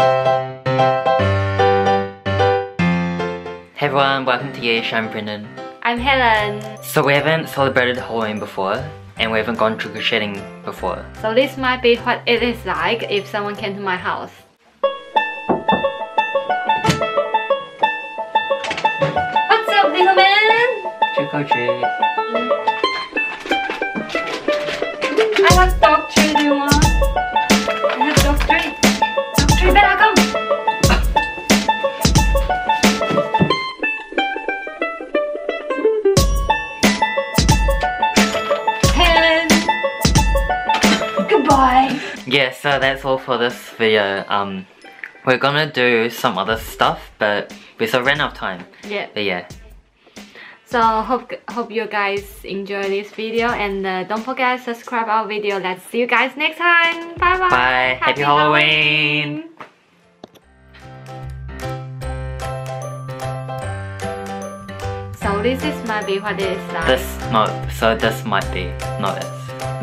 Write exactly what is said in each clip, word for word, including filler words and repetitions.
Hey everyone, welcome to YEESHIH. I'm Brendan. I'm Helen. So we haven't celebrated Halloween before, and we haven't gone trick-or-treating before. So this might be what it is like if someone came to my house. What's up, little man? Trick-or-treat. I have dog treat, do you want? I have dog treat. Dog treat, Bella, come! Goodbye. Yeah, so that's all for this video. Um, we're gonna do some other stuff, but we still ran out of time. Yeah. But yeah. So hope hope you guys enjoy this video, and uh, don't forget to subscribe our video. Let's see you guys next time. Bye bye. Bye. Happy, Happy Halloween. So this is might be what it is like. This no. So this might be not this.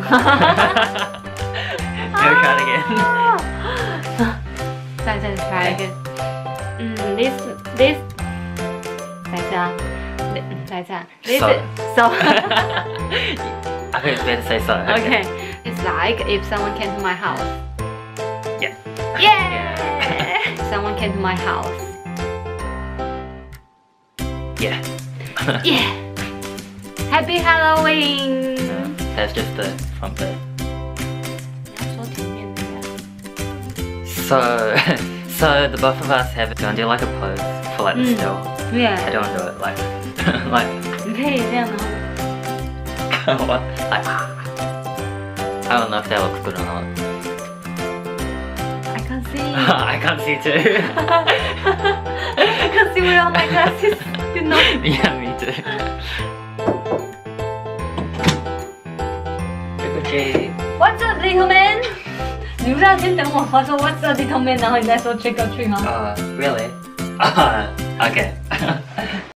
We'll try it again. Try, try, try again. Mm, this, this. 等一下，等一下。This So. is, so. I think it's better to say so. Okay. It's like if someone came to my house. Yeah. Yeah. Someone came to my house. Yeah. Yeah. Happy Halloween. No, that's just the front bit. So, so the both of us have. Do you want to do like a pose for like the Mm. still? Yeah. I don't want to do it like, like. 你可以这样的。 What? Like, I don't know if that looks good or not. I can't see. I can't see too. I can't see without my glasses. You know. Yeah, me too. Trick-or-treat. What's up, little man? 你不是要先等我说 What's up, little man， 然后你再说 trick or treat 吗？ Uh, really? Uh, okay.